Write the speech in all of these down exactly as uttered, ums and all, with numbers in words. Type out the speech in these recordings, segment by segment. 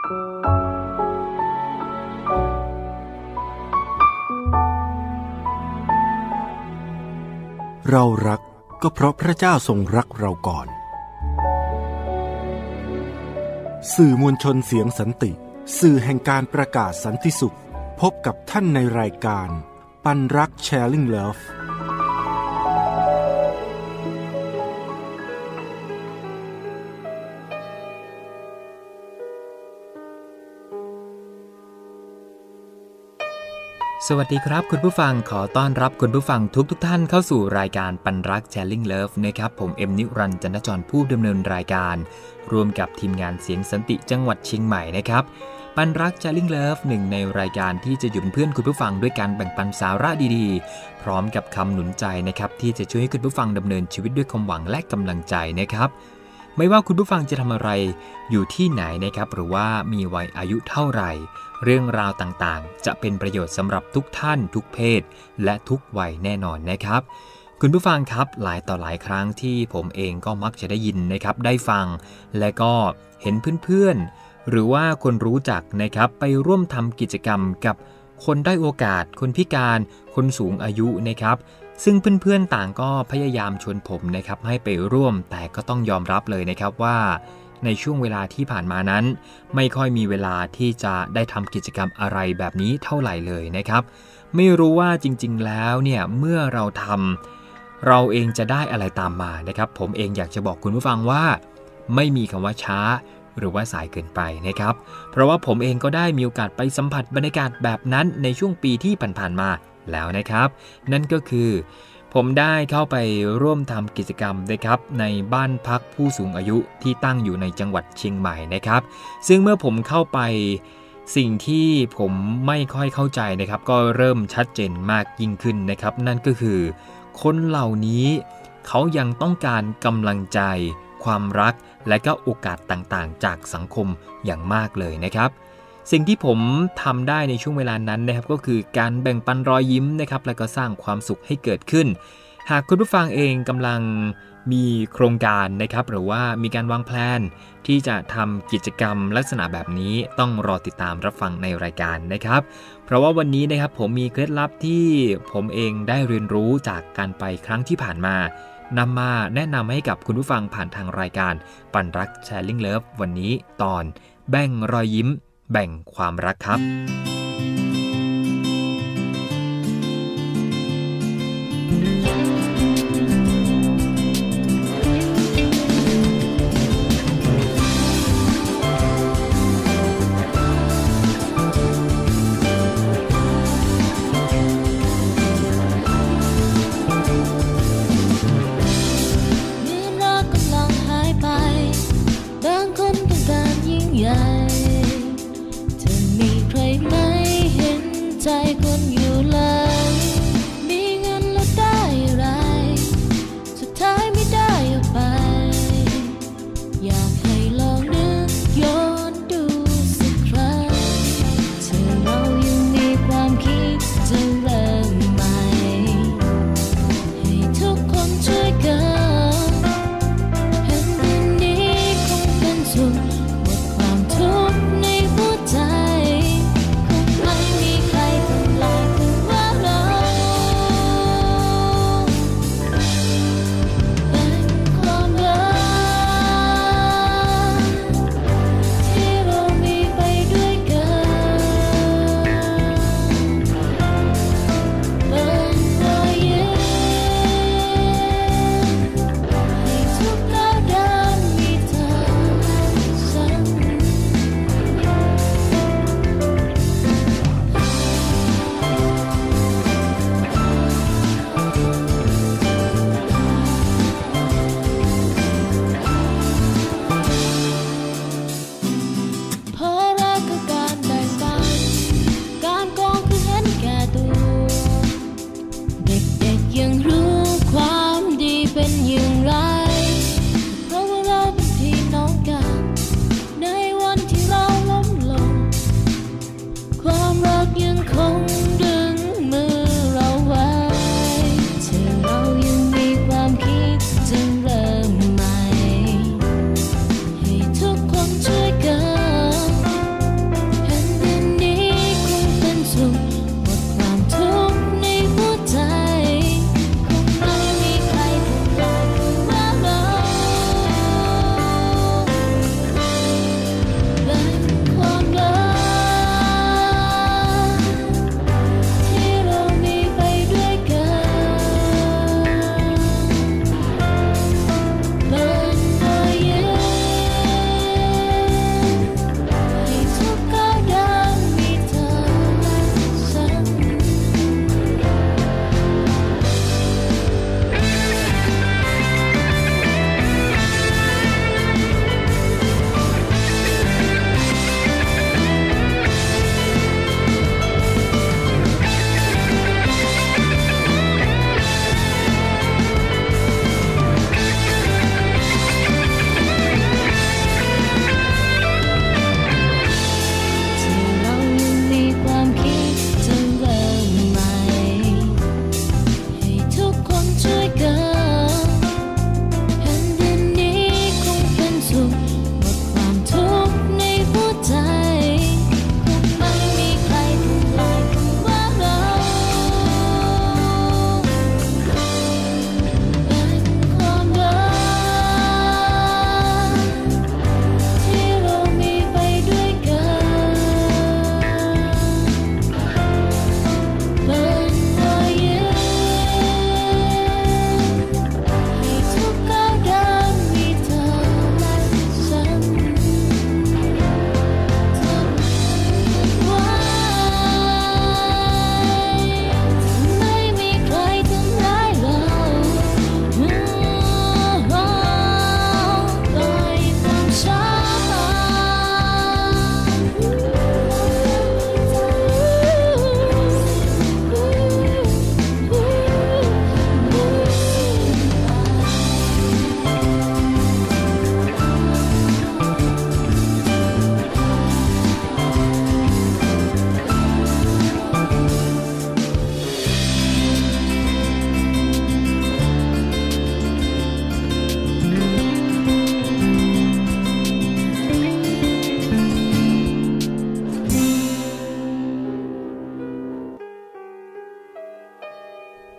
เรารักก็เพราะพระเจ้าทรงรักเราก่อนสื่อมวลชนเสียงสันติสื่อแห่งการประกาศสันติสุขพบกับท่านในรายการปันรัก Sharing Love สวัสดีครับคุณผู้ฟังขอต้อนรับคุณผู้ฟังทุกทุกท่านเข้าสู่รายการปันรัก Sharing Love นะครับผมเอ็มนิรันดร์ จันทจรผู้ดำเนินรายการร่วมกับทีมงานเสียงสันติจังหวัดเชียงใหม่นะครับปันรัก Sharing Love หนึ่งในรายการที่จะอยู่เป็นเพื่อนคุณผู้ฟังด้วยการแบ่งปันสาระดีๆพร้อมกับคำหนุนใจนะครับที่จะช่วยให้คุณผู้ฟังดำเนินชีวิตด้วยความหวังและกำลังใจนะครับไม่ว่าคุณผู้ฟังจะทำอะไรอยู่ที่ไหนนะครับหรือว่ามีวัยอายุเท่าไหร่เรื่องราวต่างๆจะเป็นประโยชน์สำหรับทุกท่านทุกเพศและทุกวัยแน่นอนนะครับคุณผู้ฟังครับหลายต่อหลายครั้งที่ผมเองก็มักจะได้ยินนะครับได้ฟังและก็เห็นเพื่อนๆหรือว่าคนรู้จักนะครับไปร่วมทำกิจกรรมกับคนด้อยโอกาสคนพิการคนสูงอายุนะครับซึ่งเพื่อนๆต่างก็พยายามชวนผมนะครับให้ไปร่วมแต่ก็ต้องยอมรับเลยนะครับว่าในช่วงเวลาที่ผ่านมานั้นไม่ค่อยมีเวลาที่จะได้ทำกิจกรรมอะไรแบบนี้เท่าไหร่เลยนะครับไม่รู้ว่าจริงๆแล้วเนี่ยเมื่อเราทำเราเองจะได้อะไรตามมานะครับผมเองอยากจะบอกคุณผู้ฟังว่าไม่มีคำว่าช้าหรือว่าสายเกินไปนะครับเพราะว่าผมเองก็ได้มีโอกาสไปสัมผัสบรรยากาศแบบนั้นในช่วงปีที่ผ่านๆมาแล้วนะครับนั่นก็คือผมได้เข้าไปร่วมทำกิจกรรมนะครับในบ้านพักผู้สูงอายุที่ตั้งอยู่ในจังหวัดเชียงใหม่นะครับซึ่งเมื่อผมเข้าไปสิ่งที่ผมไม่ค่อยเข้าใจนะครับก็เริ่มชัดเจนมากยิ่งขึ้นนะครับนั่นก็คือคนเหล่านี้เขายังต้องการกำลังใจความรักและก็โอกาสต่างๆจากสังคมอย่างมากเลยนะครับสิ่งที่ผมทำได้ในช่วงเวลานั้นนะครับก็คือการแบ่งปันรอยยิ้มนะครับและก็สร้างความสุขให้เกิดขึ้นหากคุณผู้ฟังเองกำลังมีโครงการนะครับหรือว่ามีการวางแผนที่จะทำกิจกรรมลักษณะแบบนี้ต้องรอติดตามรับฟังในรายการนะครับเพราะว่าวันนี้นะครับผมมีเคล็ดลับที่ผมเองได้เรียนรู้จากการไปครั้งที่ผ่านมานำมาแนะนำให้กับคุณผู้ฟังผ่านทางรายการปันรัก Sharing Love วันนี้ตอนแบ่งรอยยิ้มแบ่งความรักครับใหญ่จะมีใครไหม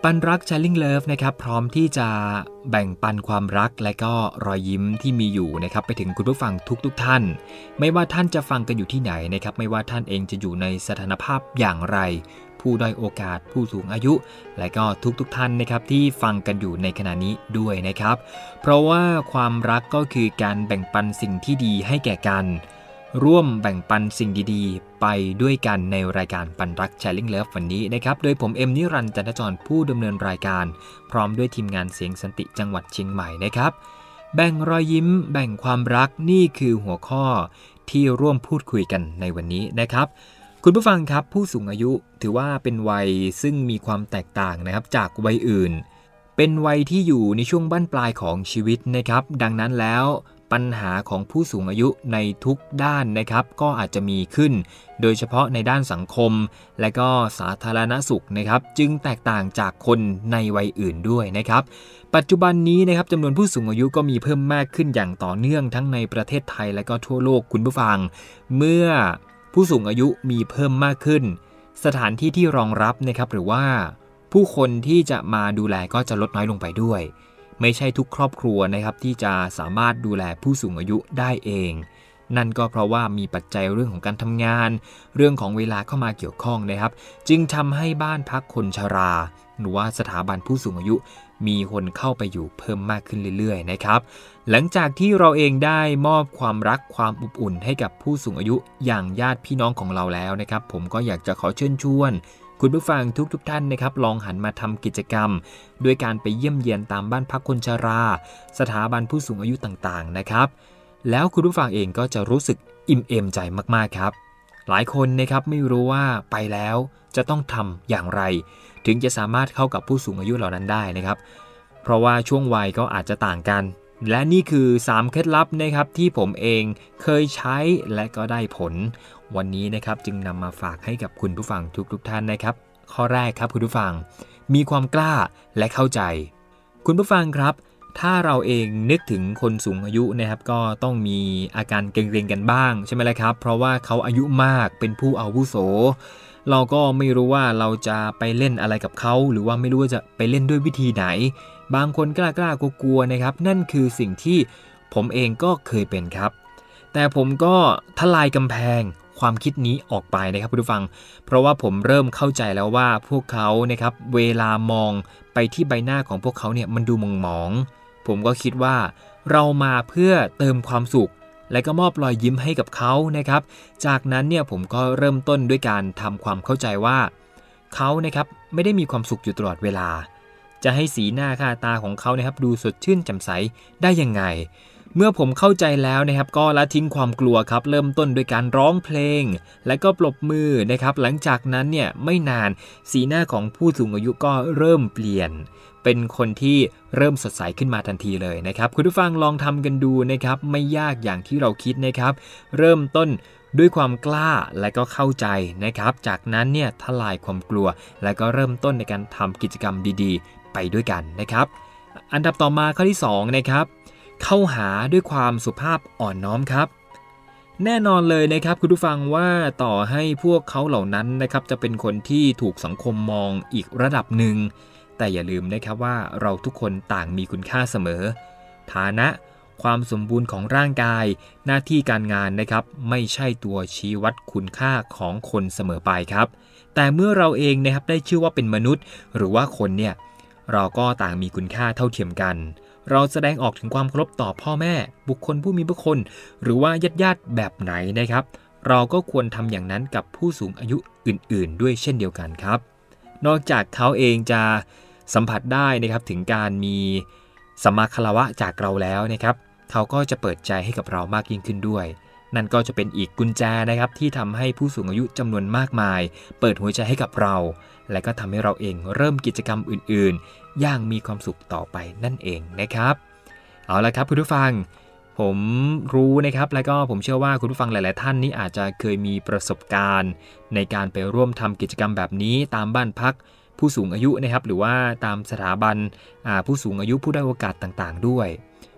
ปันรัก Sharing Love นะครับพร้อมที่จะแบ่งปันความรักและก็รอยยิ้มที่มีอยู่นะครับไปถึงคุณผู้ฟังทุกๆท่านไม่ว่าท่านจะฟังกันอยู่ที่ไหนนะครับไม่ว่าท่านเองจะอยู่ในสถานภาพอย่างไรผู้ด้อยโอกาสผู้สูงอายุและก็ทุกๆท่านนะครับที่ฟังกันอยู่ในขณะนี้ด้วยนะครับเพราะว่าความรักก็คือการแบ่งปันสิ่งที่ดีให้แก่กันร่วมแบ่งปันสิ่งดีๆไปด้วยกันในรายการปันรัก Sharing Love วันนี้นะครับโดยผมเอ็มนิรันดร์ จันทจรผู้ดำเนินรายการพร้อมด้วยทีมงานเสียงสันติจังหวัดเชียงใหม่นะครับแบ่งรอยยิ้มแบ่งความรักนี่คือหัวข้อที่ร่วมพูดคุยกันในวันนี้นะครับคุณผู้ฟังครับผู้สูงอายุถือว่าเป็นวัยซึ่งมีความแตกต่างนะครับจากวัยอื่นเป็นวัยที่อยู่ในช่วงบั้นปลายของชีวิตนะครับดังนั้นแล้วปัญหาของผู้สูงอายุในทุกด้านนะครับก็อาจจะมีขึ้นโดยเฉพาะในด้านสังคมและก็สาธารณสุขนะครับจึงแตกต่างจากคนในวัยอื่นด้วยนะครับปัจจุบันนี้นะครับจำนวนผู้สูงอายุก็มีเพิ่มมากขึ้นอย่างต่อเนื่องทั้งในประเทศไทยและก็ทั่วโลกคุณผู้ฟังเมื่อผู้สูงอายุมีเพิ่มมากขึ้นสถานที่ที่รองรับนะครับหรือว่าผู้คนที่จะมาดูแลก็จะลดน้อยลงไปด้วยไม่ใช่ทุกครอบครัวนะครับที่จะสามารถดูแลผู้สูงอายุได้เองนั่นก็เพราะว่ามีปัจจัยเรื่องของการทำงานเรื่องของเวลาเข้ามาเกี่ยวข้องนะครับจึงทำให้บ้านพักคนชราหรือว่าสถาบันผู้สูงอายุมีคนเข้าไปอยู่เพิ่มมากขึ้นเรื่อยๆนะครับหลังจากที่เราเองได้มอบความรักความอบอุ่นให้กับผู้สูงอายุอย่างญาติพี่น้องของเราแล้วนะครับผมก็อยากจะขอเชิญชวนคุณผู้ฟังทุกๆท่านนะครับลองหันมาทำกิจกรรมด้วยการไปเยี่ยมเยียนตามบ้านพักคนชราสถาบันผู้สูงอายุต่างๆนะครับแล้วคุณผู้ฟังเองก็จะรู้สึกอิ่มเอมใจมากๆครับหลายคนนะครับไม่รู้ว่าไปแล้วจะต้องทำอย่างไรถึงจะสามารถเข้ากับผู้สูงอายุเหล่านั้นได้นะครับเพราะว่าช่วงวัยก็อาจจะต่างกันและนี่คือสามเคล็ดลับนะครับที่ผมเองเคยใช้และก็ได้ผลวันนี้นะครับจึงนำมาฝากให้กับคุณผู้ฟังทุกๆท่านนะครับข้อแรกครับคุณผู้ฟังมีความกล้าและเข้าใจคุณผู้ฟังครับถ้าเราเองนึกถึงคนสูงอายุนะครับก็ต้องมีอาการเกรงๆกันบ้างใช่ไหมล่ะครับเพราะว่าเขาอายุมากเป็นผู้อาวุโสเราก็ไม่รู้ว่าเราจะไปเล่นอะไรกับเขาหรือว่าไม่รู้ว่าจะไปเล่นด้วยวิธีไหนบางคนกล้าๆกลัวๆนะครับนั่นคือสิ่งที่ผมเองก็เคยเป็นครับแต่ผมก็ทลายกำแพงความคิดนี้ออกไปนะครับคุณผู้ฟังเพราะว่าผมเริ่มเข้าใจแล้วว่าพวกเขานะครับเวลามองไปที่ใบหน้าของพวกเขาเนี่ยมันดูหมองๆผมก็คิดว่าเรามาเพื่อเติมความสุขและก็มอบรอยยิ้มให้กับเขานะครับจากนั้นเนี่ยผมก็เริ่มต้นด้วยการทำความเข้าใจว่าเขานะครับไม่ได้มีความสุขอยู่ตลอดเวลาจะให้สีหน้าค่าตาของเขานะครับดูสดชื่นแจ่มใสได้ยังไงเมื่อผมเข้าใจแล้วนะครับก็ละทิ้งความกลัวครับเริ่มต้นด้วยการร้องเพลงและก็ปรบมือนะครับหลังจากนั้นเนี่ยไม่นานสีหน้าของผู้สูงอายุก็เริ่มเปลี่ยนเป็นคนที่เริ่มสดใสขึ้นมาทันทีเลยนะครับคุณผู้ฟังลองทำกันดูนะครับไม่ยากอย่างที่เราคิดนะครับเริ่มต้นด้วยความกล้าและก็เข้าใจนะครับจากนั้นเนี่ยทลายความกลัวและก็เริ่มต้นในการทำกิจกรรมดีๆไปด้วยกันนะครับอันดับต่อมาข้อที่สองนะครับเข้าหาด้วยความสุภาพอ่อนน้อมครับแน่นอนเลยนะครับคุณผู้ฟังว่าต่อให้พวกเขาเหล่านั้นนะครับจะเป็นคนที่ถูกสังคมมองอีกระดับหนึ่งแต่อย่าลืมนะครับว่าเราทุกคนต่างมีคุณค่าเสมอฐานะความสมบูรณ์ของร่างกายหน้าที่การงานนะครับไม่ใช่ตัวชี้วัดคุณค่าของคนเสมอไปครับแต่เมื่อเราเองนะครับได้ชื่อว่าเป็นมนุษย์หรือว่าคนเนี่ยเราก็ต่างมีคุณค่าเท่าเทียมกันเราแสดงออกถึงความเคารพต่อพ่อแม่บุคคลผู้มีพระคุณหรือว่าญาติญาติแบบไหนนะครับเราก็ควรทำอย่างนั้นกับผู้สูงอายุอื่นๆด้วยเช่นเดียวกันครับนอกจากเขาเองจะสัมผัสได้นะครับถึงการมีสัมมาคารวะจากเราแล้วนะครับเขาก็จะเปิดใจให้กับเรามากยิ่งขึ้นด้วยนั่นก็จะเป็นอีกกุญแจนะครับที่ทำให้ผู้สูงอายุจำนวนมากมายเปิดหัวใจให้กับเราและก็ทำให้เราเองเริ่มกิจกรรมอื่นๆอย่างมีความสุขต่อไปนั่นเองนะครับเอาละครับคุณผู้ฟังผมรู้นะครับและก็ผมเชื่อว่าคุณผู้ฟังหลายๆท่านนี้อาจจะเคยมีประสบการณ์ในการไปร่วมทำกิจกรรมแบบนี้ตามบ้านพักผู้สูงอายุนะครับหรือว่าตามสถาบันผู้สูงอายุผู้ด้อยโอกาสต่างๆด้วย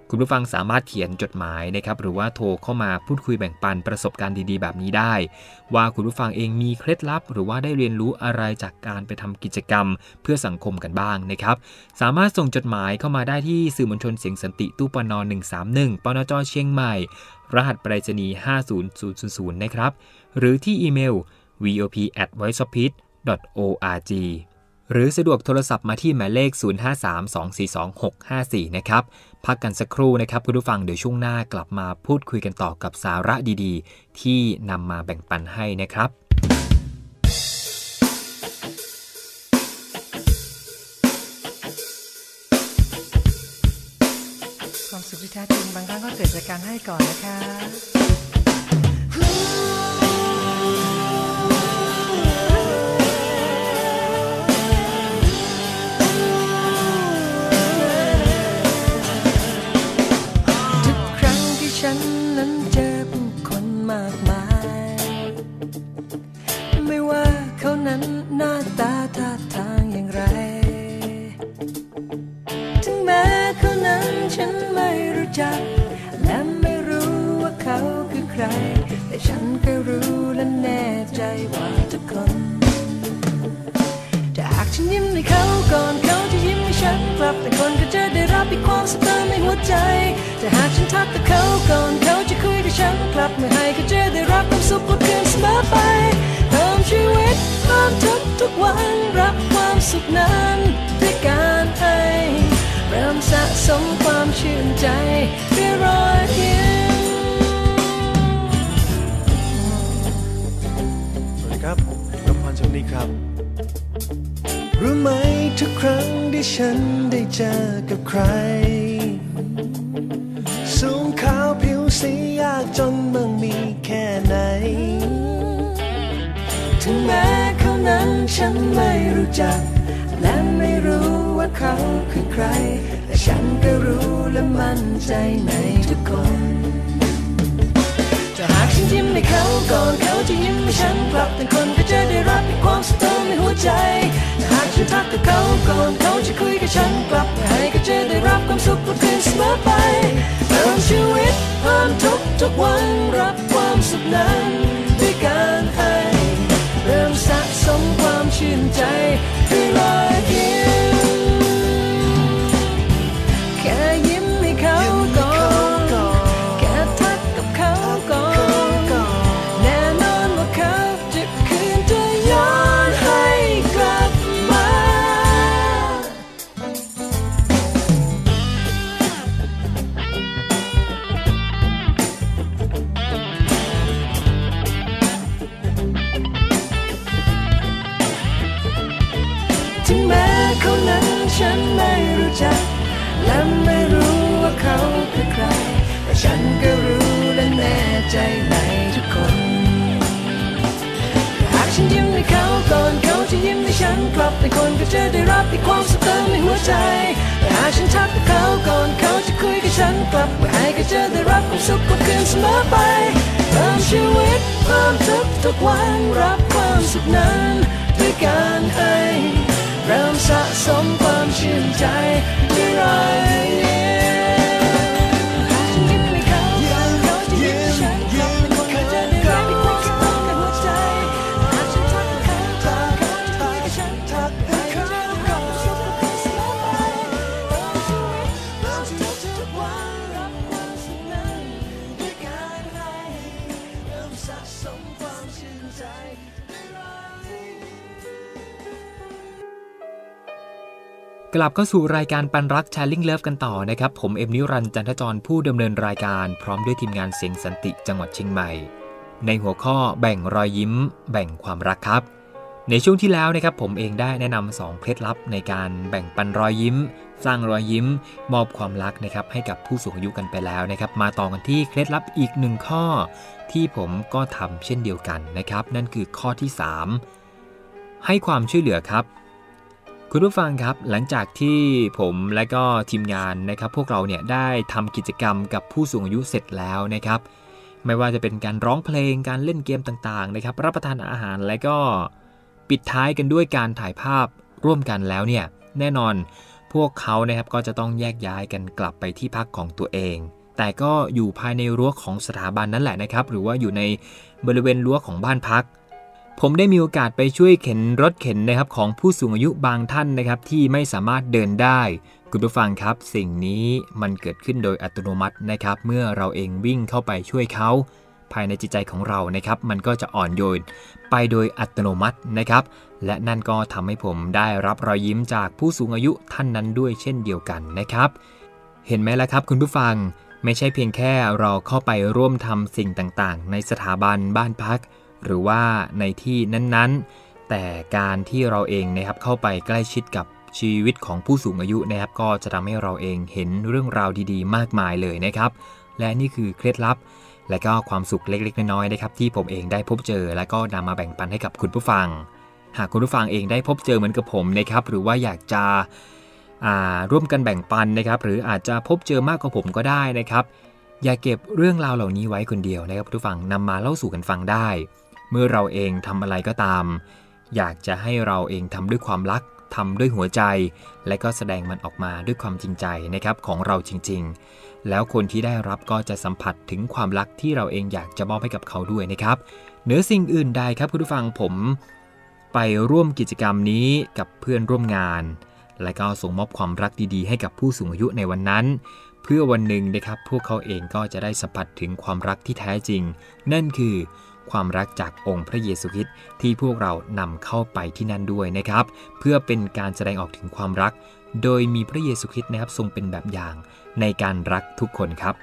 คุณผู้ฟังสามารถเขียนจดหมายนะครับหรือว่าโทรเข้ามาพูดคุยแบ่งปันประสบการณ์ดีๆแบบนี้ได้ว่าคุณผู้ฟังเองมีเคล็ดลับหรือว่าได้เรียนรู้อะไรจากการไปทำกิจกรรมเพื่อสังคมกันบ้างนะครับสามารถส่งจดหมายเข้ามาได้ที่สื่อมวลชนเสียงสันติตู้ปนหนึ่งสามหนึ่งปนจเชียงใหม่รหัสไปรษณีย์ห้าศูนย์ศูนย์ศูนย์นะครับหรือที่อีเมล วี โอ พี แอท ไวซ์ ออฟ พีช ดอท โอ อาร์ จี หรือสะดวกโทรศัพท์มาที่หมายเลขศูนย์ ห้า สาม สอง สี่ สอง หก ห้า สี่นะครับพักกันสักครู่นะครับคุณผู้ฟังเดี๋ยวช่วงหน้ากลับมาพูดคุยกันต่อกับสาระดีๆที่นำมาแบ่งปันให้นะครับความสุขที่แท้จริงบางครั้งก็เกิดจากการให้ก่อนนะคะทุกครั้งที่ฉันนั้นเจอผู้คนมากมายไม่ว่าเขานั้นหน้าตาท่าทางอย่างไรถึงแม้เขานั้นฉันไม่รู้จักและไม่รู้ว่าเขาคือใครแต่ฉันก็รู้และแน่ใจว่าทุกคนถ้าหากฉันยิ้มให้เขาก่อนเขาจะยิ้มให้ฉันกลับแต่คนก็จะได้รับอีกความสุขเติมในหัวใจแต่หากฉันทักกับเขาก่อนเขาจะคุยกับฉันกลับเมื่อให้เขาจะได้รับความสุขกว่าคืนเสมอไปเติมชีวิตเติมทุกทุกวันรับความสุขนั้นด้วยการให้เริ่มสะสมความชื่นใจด้วยรอยยิ้มสวัสดีครับรบพรชมนี้ครับรู้ไหมทุกครั้งที่ฉันได้เจอกับใครสูงขาวผิวสียากจนมั่งมีแค่ไหนถึงแม้เขานั้นฉันไม่รู้จักและไม่รู้ว่าเขาคือใครแต่ฉันก็รู้และมั่นใจในทุกคนถ้าหากฉันยิ้มให้เขาก่อนเขาจะยิ้มให้ฉันกลับแต่คนก็จะได้รับความสุขเติมในหัวใจถ้าหากฉันทักกับเขาก่อนเขาจะคุยกับฉันกลับให้ก็จะได้รับความสุขกว่าคืนเสมอไปเติมชีวิตเพิ่มทุกทุกวันรับความสุขนั้นด้วยการให้เริ่มสะสมความชื่นใจด้วยรอยยิ้มแค่ยิ้มให้เขาก่อนแค่ทักกับเขาก่อนแน่นอนว่าเขาจะคืนจะย้อนให้กลับมาถึงแม้เขานั้นฉันไม่รู้จักและไม่รู้ว่าเขาคือใครแต่ฉันก็รู้และแน่ใจในทุกคนหากฉันยิ้มให้เขาก่อนเขาจะยิ้มให้ฉันกลับแต่คนก็จะได้รับอีกความสุขเติมในหัวใจแต่หากฉันทักกับเขาก่อนเขาจะคุยกับฉันกลับเมื่อให้ก็จะได้รับความสุขกว่าคืนเสมอไปเติมชีวิตเพิ่มทุกทุกวันรับความสุขนั้นด้วยการให้เริ่มสะสมความชื่นใจด้วยรอยยิ้มหากฉันยิ้มให้เขาก่อนเขาจะยิ้มให้ฉันกลับแต่คนก็จะได้รับอีกความสุขเติมในหัวใจหากฉันทักกับเขาก่อนเขาจะคุยกับฉันกลับให้ก็จะได้รับความสุขกว่าคืนเสมอไปเติมชีวิตเติมทุกทุกวันรับความสุขนั้นด้วยการให้เริ่มสะสมความชื่นใจด้วยรอยยิ้มกลับเข้าสู่รายการปันรัก Sharing Love กันต่อนะครับผมเอ็มนิรันดร์จันทจรผู้ดำเนินรายการพร้อมด้วยทีมงานเสียงสันติจังหวัดเชียงใหม่ในหัวข้อแบ่งรอยยิ้มแบ่งความรักครับในช่วงที่แล้วนะครับผมเองได้แนะนำสองเคล็ดลับในการแบ่งปันรอยยิ้มสร้างรอยยิ้มมอบความรักนะครับให้กับผู้สูงอายุกันไปแล้วนะครับมาต่อกันที่เคล็ดลับอีกหนึ่งข้อที่ผมก็ทำเช่นเดียวกันนะครับนั่นคือข้อที่สามให้ความช่วยเหลือครับคุณผู้ฟังครับหลังจากที่ผมและก็ทีมงานนะครับพวกเราเนี่ยได้ทำกิจกรรมกับผู้สูงอายุเสร็จแล้วนะครับไม่ว่าจะเป็นการร้องเพลงการเล่นเกมต่างๆนะครับรับประทานอาหารและก็ปิดท้ายกันด้วยการถ่ายภาพร่วมกันแล้วเนี่ยแน่นอนพวกเขานะครับก็จะต้องแยกย้ายกันกลับไปที่พักของตัวเองแต่ก็อยู่ภายในรั้วของสถาบันนั่นแหละนะครับหรือว่าอยู่ในบริเวณรั้วของบ้านพักผมได้มีโอกาสไปช่วยเข็นรถเข็นนะครับของผู้สูงอายุบางท่านนะครับที่ไม่สามารถเดินได้คุณผู้ฟังครับสิ่งนี้มันเกิดขึ้นโดยอัตโนมัตินะครับเมื่อเราเองวิ่งเข้าไปช่วยเขาภายในจิตใจของเรานะครับมันก็จะอ่อนโยนไปโดยอัตโนมัตินะครับและนั่นก็ทำให้ผมได้รับรอยยิ้มจากผู้สูงอายุท่านนั้นด้วยเช่นเดียวกันนะครับเห็นไหมล่ะครับคุณผู้ฟังไม่ใช่เพียงแค่เราเข้าไปร่วมทำสิ่งต่างๆในสถาบันบ้านพักหรือว่าในที่นั้นๆแต่การที่เราเองนะครับเข้าไปใกล้ชิดกับชีวิตของผู้สูงอายุนะครับก็จะทำให้เราเองเห็นเรื่องราวดีๆมากมายเลยนะครับและนี่คือเคล็ดลับและก็ความสุขเล็กๆน้อยๆนะครับที่ผมเองได้พบเจอและก็นำมาแบ่งปันให้กับคุณผู้ฟังหากคุณผู้ฟังเองได้พบเจอเหมือนกับผมนะครับหรือว่าอยากจะร่วมกันแบ่งปันนะครับหรืออาจจะพบเจอมากกว่าผมก็ได้นะครับอย่าเก็บเรื่องราวเหล่านี้ไว้คนเดียวนะครับคุณผู้ฟังนำมาเล่าสู่กันฟังได้เมื่อเราเองทำอะไรก็ตามอยากจะให้เราเองทำด้วยความรักทำด้วยหัวใจและก็แสดงมันออกมาด้วยความจริงใจนะครับของเราจริงๆแล้วคนที่ได้รับก็จะสัมผัสถึงความรักที่เราเองอยากจะมอบให้กับเขาด้วยนะครับเหนือสิ่งอื่นใดครับคุณผู้ฟังผมไปร่วมกิจกรรมนี้กับเพื่อนร่วมงานและก็ส่งมอบความรักดีๆให้กับผู้สูงอายุในวันนั้นเพื่อวันหนึ่งนะครับพวกเขาเองก็จะได้สัมผัสถึงความรักที่แท้จริงนั่นคือความรักจากองค์พระเยซูคริสต์ที่พวกเรานำเข้าไปที่นั่นด้วยนะครับเพื่อเป็นการแสดงออกถึงความรักโดยมีพระเยซูคริสต์นะครับทรงเป็นแบบอย่างในการรักทุกคนครับ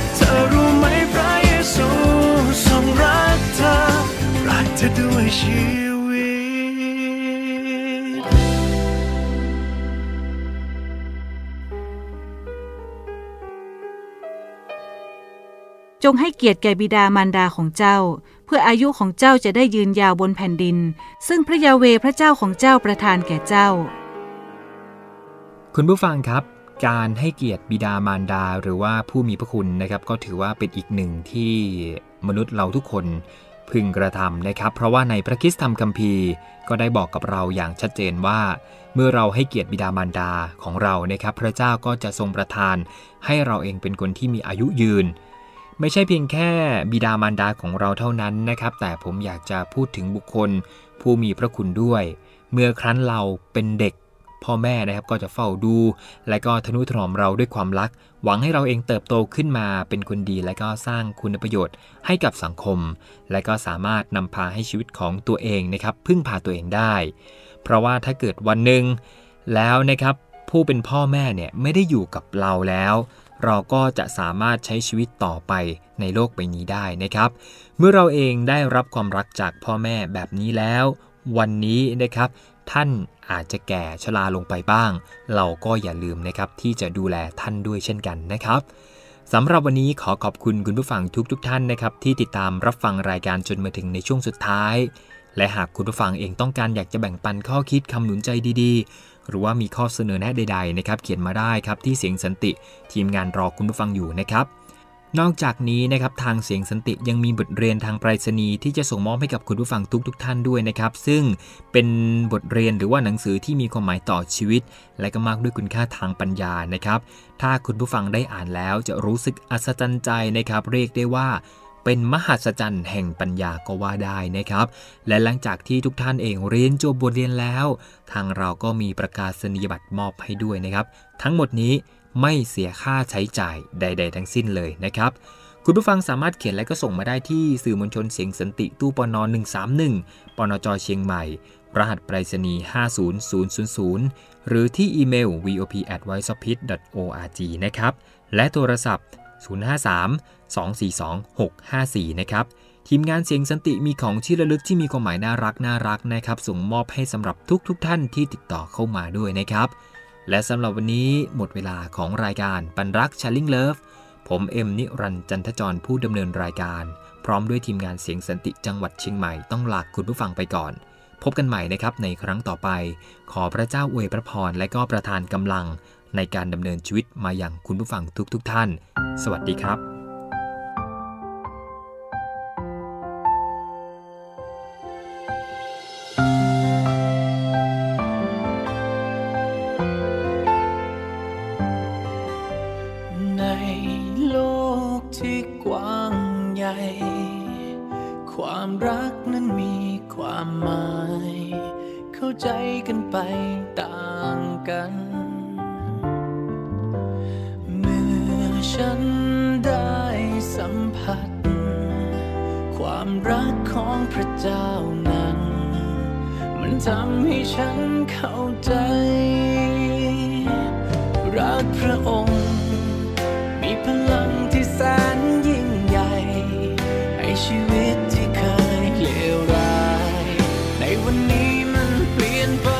ด้วยชีจงให้เกียรติแก่บิดามารดาของเจ้าเพื่ออายุของเจ้าจะได้ยืนยาวบนแผ่นดินซึ่งพระยาเวห์พระเจ้าของเจ้าประทานแก่เจ้าคุณผู้ฟังครับการให้เกียรติบิดามารดาหรือว่าผู้มีพระคุณนะครับก็ถือว่าเป็นอีกหนึ่งที่มนุษย์เราทุกคนพึงกระทำนะครับเพราะว่าในพระคริสตธรรมคัมภีร์ก็ได้บอกกับเราอย่างชัดเจนว่าเมื่อเราให้เกียรติบิดามารดาของเรานะครับพระเจ้าก็จะทรงประทานให้เราเองเป็นคนที่มีอายุยืนไม่ใช่เพียงแค่บิดามารดาของเราเท่านั้นนะครับแต่ผมอยากจะพูดถึงบุคคลผู้มีพระคุณด้วยเมื่อครั้นเราเป็นเด็กพ่อแม่นะครับก็จะเฝ้าดูและก็ทนุถนอมเราด้วยความรักหวังให้เราเองเติบโตขึ้นมาเป็นคนดีและก็สร้างคุณประโยชน์ให้กับสังคมและก็สามารถนำพาให้ชีวิตของตัวเองนะครับพึ่งพาตัวเองได้เพราะว่าถ้าเกิดวันหนึ่งแล้วนะครับผู้เป็นพ่อแม่เนี่ยไม่ได้อยู่กับเราแล้วเราก็จะสามารถใช้ชีวิตต่อไปในโลกใบนี้ได้นะครับเมื่อเราเองได้รับความรักจากพ่อแม่แบบนี้แล้ววันนี้นะครับท่านอาจจะแก่ชราลงไปบ้างเราก็อย่าลืมนะครับที่จะดูแลท่านด้วยเช่นกันนะครับสำหรับวันนี้ขอขอบคุณคุณผู้ฟังทุกๆท่านนะครับที่ติดตามรับฟังรายการจนมาถึงในช่วงสุดท้ายและหากคุณผู้ฟังเองต้องการอยากจะแบ่งปันข้อคิดคำหนุนใจดีๆหรือว่ามีข้อเสนอแนะใดๆนะครับเขียนมาได้ครับที่เสียงสันติทีมงานรอคุณผู้ฟังอยู่นะครับนอกจากนี้นะครับทางเสียงสันติยังมีบทเรียนทางไปรษณีย์ที่จะส่งมอบให้กับคุณผู้ฟังทุกๆท่านด้วยนะครับซึ่งเป็นบทเรียนหรือว่าหนังสือที่มีความหมายต่อชีวิตและก็มากด้วยคุณค่าทางปัญญานะครับถ้าคุณผู้ฟังได้อ่านแล้วจะรู้สึกอัศจรรย์ใจนะครับเรียกได้ว่าเป็นมหัศจรรย์แห่งปัญญาก็ว่าได้นะครับและหลังจากที่ทุกท่านเองเรียนจบบทเรียนแล้วทางเราก็มีประกาศนียบัตรมอบให้ด้วยนะครับทั้งหมดนี้ไม่เสียค่าใช้จ่ายใดๆทั้งสิ้นเลยนะครับคุณผู้ฟังสามารถเขียนและก็ส่งมาได้ที่สื่อมวลชนเสียงสันติตู้ปนหนึ่งสามหนึ่งปนจเชียงใหม่รหัสไปรษณีย์ห้าศูนย์ศูนย์ศูนย์ศูนย์หรือที่อีเมล วี โอ พี แอท ไวซ์ พี ดอท โอ อาร์ จี นะครับและโทรศัพท์ศูนย์ ห้า สาม สอง สี่ สอง หก ห้า สี่นะครับทีมงานเสียงสันติมีของที่ระลึกที่มีความหมายน่ารักน่ารักนะครับส่งมอบให้สำหรับทุกๆ ท่านที่ติดต่อเข้ามาด้วยนะครับและสำหรับวันนี้หมดเวลาของรายการปันรัก Sharing Love ผมเอ็มนิรันดร์จันทจรผู้ดำเนินรายการพร้อมด้วยทีมงานเสียงสันติจังหวัดเชียงใหม่ต้องลาคุณผู้ฟังไปก่อนพบกันใหม่นะครับในครั้งต่อไปขอพระเจ้าอวยพระพรและก็ประทานกำลังในการดำเนินชีวิตมาอย่างคุณผู้ฟังทุกๆท่านสวัสดีครับความรักนั้นมีความหมายเข้าใจกันไปต่างกันเมื่อฉันได้สัมผัสความรักของพระเจ้านั้นมันทำให้ฉันเข้าใจรักพระองค์มีพลังที่แสนยิ่งใหญ่ให้ชีวิตที่เคยเลวร้ายในวันนี้มันเปลี่ยนไป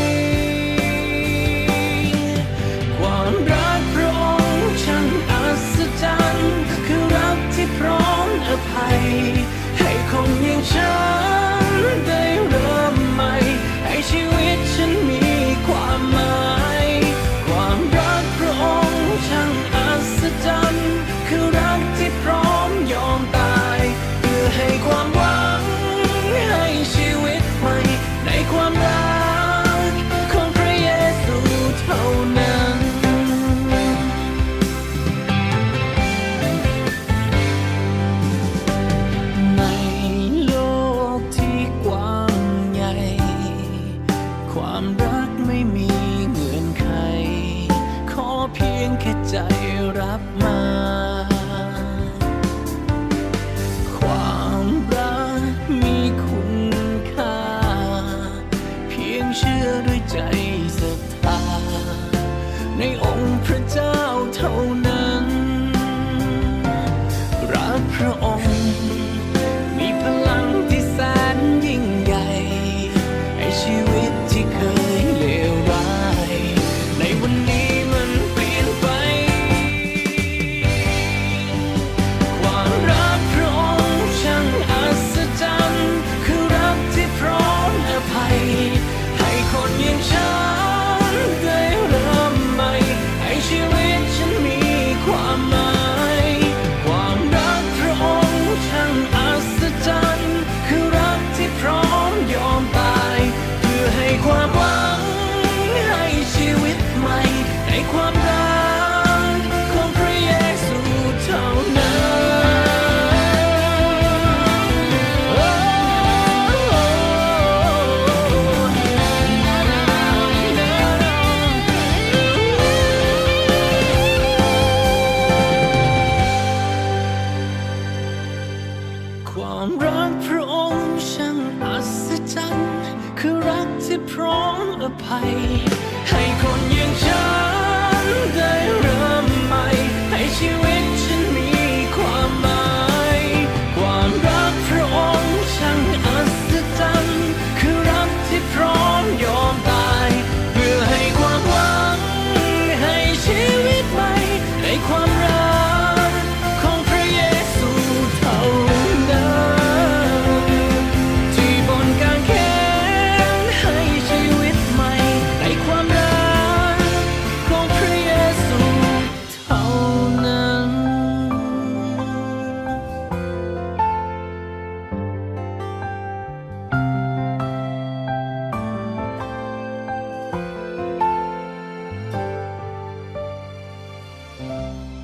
ความรักพระองค์ช่างอัศจรรย์คือรักที่พร้อมอภัยให้คนอย่างฉันได้เริ่มใหม่ให้ชีวิตฉันมีความหมายความรักพระองค์ช่างอัศจรรย์คือรักที่พร้อมยอมตายให้ความหวังให้ชีวิตใหม่ในความรักของพระเยซูเท่านั้นในโลกที่กว้างใหญ่ความรักไม่มีเงื่อนไขขอเพียงแค่ใจรับมาใจศรัทธาในองค์พระเจ้าเท่านั้นรักพระองค์มีพลังที่แสนยิ่งใหญ่ให้ชีวิตที่เคยเลวร้ายในวันนี้มันเปลี่ยนไปความๆ